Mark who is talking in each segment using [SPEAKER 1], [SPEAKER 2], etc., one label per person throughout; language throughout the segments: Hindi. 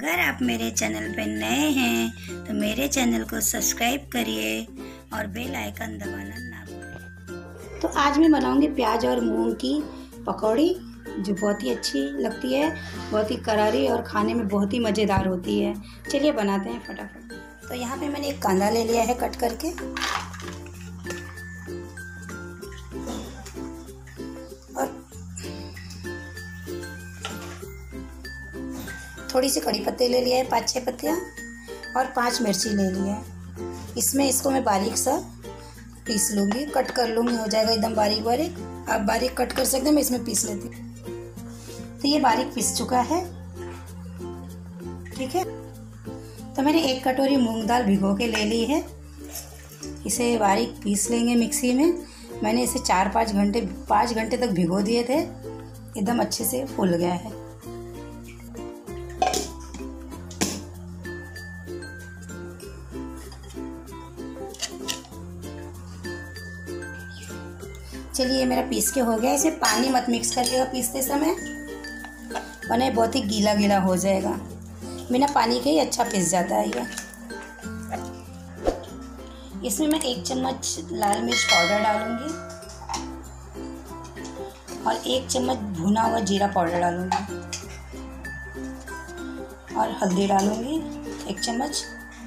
[SPEAKER 1] अगर आप मेरे चैनल पर नए हैं तो मेरे चैनल को सब्सक्राइब करिए और बेल आइकन दबाना ना भूलें। तो आज मैं बनाऊंगी प्याज और मूंग की पकौड़ी, जो बहुत ही अच्छी लगती है, बहुत ही करारी और खाने में बहुत ही मज़ेदार होती है। चलिए बनाते हैं फटाफट। तो यहाँ पे मैंने एक कांदा ले लिया है कट करके, और थोड़ी सी कड़ी पत्ते ले लिया है, 5-6 पत्तियाँ, और 5 मिर्ची ले लिया है। इसको मैं बारीक सा पीस लूँगी, कट कर लूँगी, हो जाएगा एकदम बारीक बारीक। आप बारीक कट कर सकते हैं, मैं इसमें पीस लेती हूँ। तो ये बारीक पीस चुका है, ठीक है। तो मैंने 1 कटोरी मूंग दाल भिगो के ले ली है, इसे बारीक पीस लेंगे मिक्सी में। मैंने इसे 5 घंटे तक भिगो दिए थे, एकदम अच्छे से फूल गया है। चलिए, ये मेरा पीस के हो गया। इसे पानी मत मिक्स करिएगा पीसते समय, वरना बहुत ही गीला गीला हो जाएगा। बिना पानी के ही अच्छा पीस जाता है ये। इसमें मैं 1 चम्मच लाल मिर्च पाउडर डालूंगी और 1 चम्मच भुना हुआ जीरा पाउडर डालूंगी, और हल्दी डालूंगी 1 चम्मच।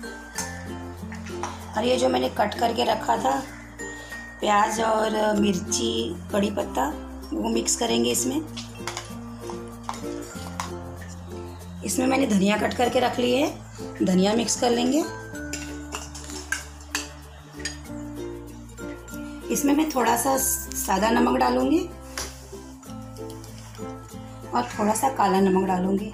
[SPEAKER 1] और ये जो मैंने कट करके रखा था प्याज और मिर्ची, कड़ी पत्ता, वो मिक्स करेंगे इसमें मैंने धनिया कट करके रख ली है, धनिया मिक्स कर लेंगे। इसमें मैं थोड़ा सा सादा नमक डालूंगी और थोड़ा सा काला नमक डालूंगी।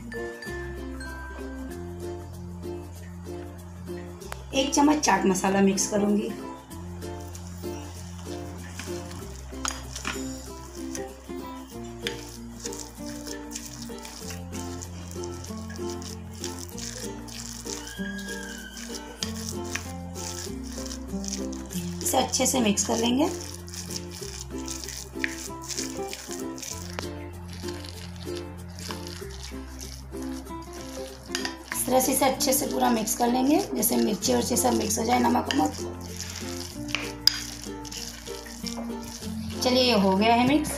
[SPEAKER 1] 1 चम्मच चाट मसाला मिक्स करूंगी। इसे अच्छे से मिक्स कर लेंगे। इस तरह से इसे अच्छे से पूरा मिक्स कर लेंगे, जैसे मिर्ची और सब मिक्स हो जाए, नमक वमक। चलिए, ये हो गया है मिक्स।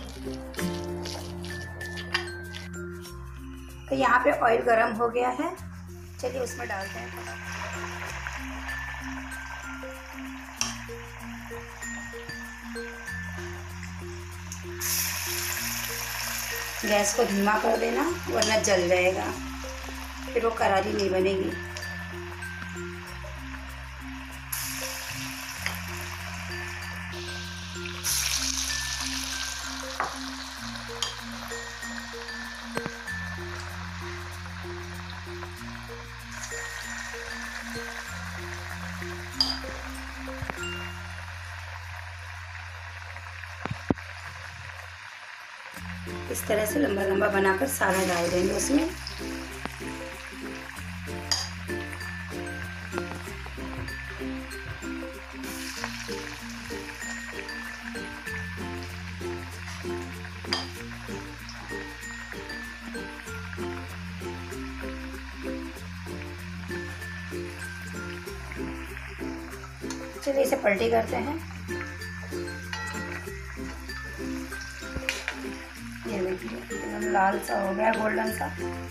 [SPEAKER 1] तो यहाँ पे ऑयल गरम हो गया है, चलिए उसमें डालते हैं। गैस को धीमा कर देना, वरना जल जाएगा, फिर वो करारी नहीं बनेगी। इस तरह से लंबा लंबा बनाकर सारा डाल देंगे उसमें। चलिए, इसे पलटी करते हैं। ये देखिए, एकदम लाल सा हो गया, गोल्डन सा।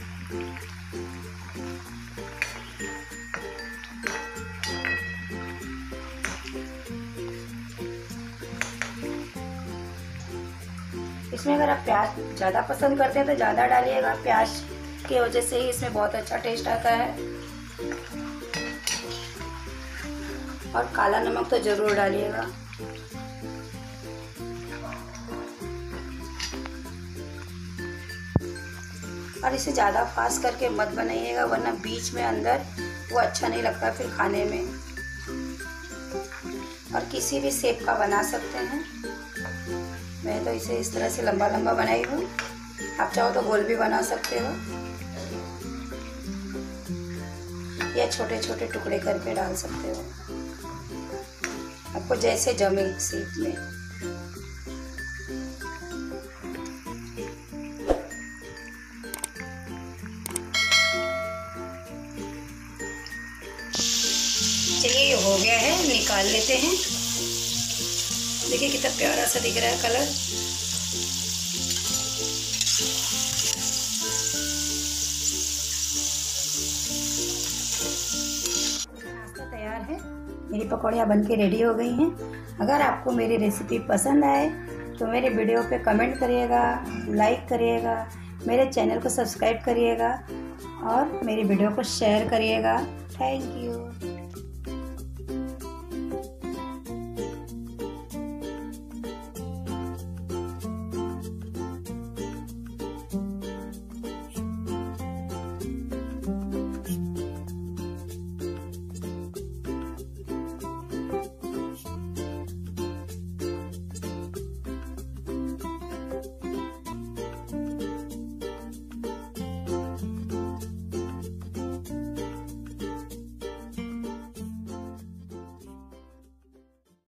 [SPEAKER 1] इसमें अगर आप प्याज ज़्यादा पसंद करते हैं तो ज़्यादा डालिएगा, प्याज की वजह से ही इसमें बहुत अच्छा टेस्ट आता है। और काला नमक तो ज़रूर डालिएगा। और इसे ज़्यादा फास्ट करके मत बनाइएगा, वरना बीच में अंदर वो अच्छा नहीं लगता फिर खाने में। और किसी भी शेप का बना सकते हैं। मैं तो इसे इस तरह से लंबा लंबा बनाई हूँ, आप चाहो तो गोल भी बना सकते हो, या छोटे छोटे टुकड़े करके डाल सकते हो, आपको जैसे जमे शेप में। है, निकाल लेते हैं। देखिए कितना प्यारा सा दिख रहा है कलर। नाश्ता तैयार है, मेरी पकौड़ियाँ बनके रेडी हो गई हैं। अगर आपको मेरी रेसिपी पसंद आए तो मेरे वीडियो पे कमेंट करिएगा, लाइक करिएगा, मेरे चैनल को सब्सक्राइब करिएगा और मेरी वीडियो को शेयर करिएगा। Thank you.